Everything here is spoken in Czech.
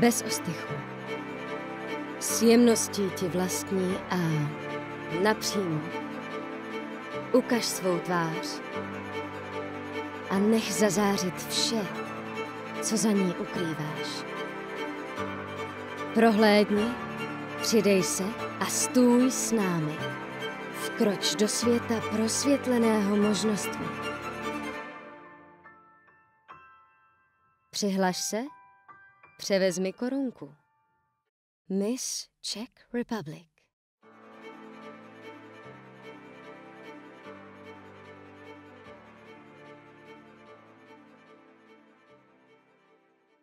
bez ostychu. S jemností ti vlastní a napřímo. Ukaž svou tvář a nech zazářit vše, co za ní ukrýváš. Prohlédni, přidej se a stůj s námi. Vkroč do světa prosvětleného možnostmi. Přihlaš se, převezmi korunku. Miss Czech Republic.